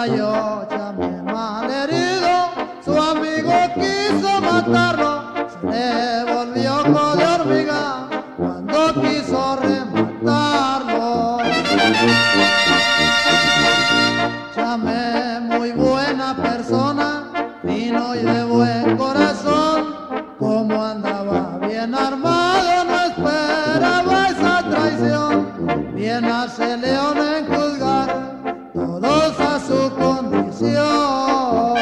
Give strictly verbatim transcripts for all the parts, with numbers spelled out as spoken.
cayó Chame malherido, su amigo quiso matarlo, se le volvió ojo de hormiga cuando quiso rematarlo. Chame muy buena persona, fino y de buen corazón, como andaba bien armado no esperaba esa traición, bien hace León en juzgar todos a su condición.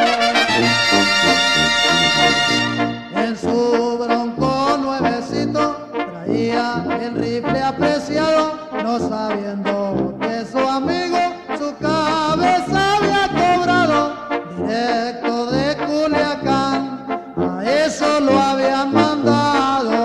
En su bronco nuevecito traía el rifle apreciado, no sabiendo que su amigo su cabeza había cobrado, directo de Culiacán, a eso lo habían mandado.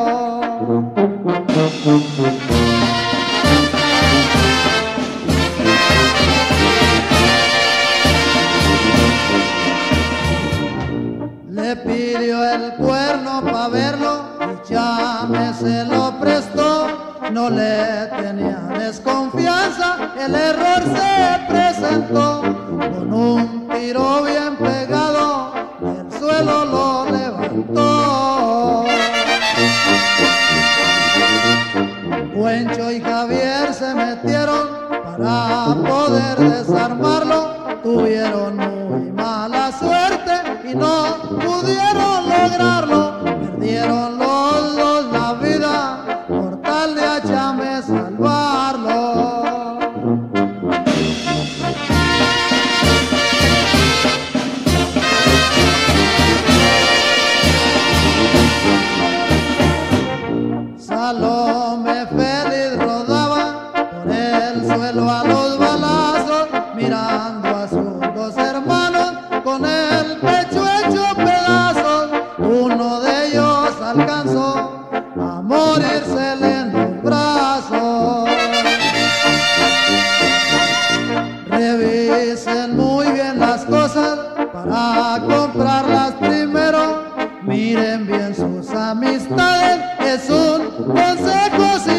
Le pidió el cuerno pa' verlo y Chame se lo prestó. No le tenía desconfianza, el error se presentó. Con un tiro bien pegado, del suelo lo levantó. Huencho y Javier se metieron para poder desarmarlo. Tuvieron muy mala suerte y no pudieron lograrlo. Perdieron los dos la vida por tal de a Chame salvarlo. Salome feliz rodaba por el suelo a los balazos, mirando a sus dos hermanos con el pecho hecho pedazos. Uno de ellos alcanzó a morírsele en los brazos. Revisen muy bien las cosas para comprarlas primero. Miren bien sus amistades, es un consejo.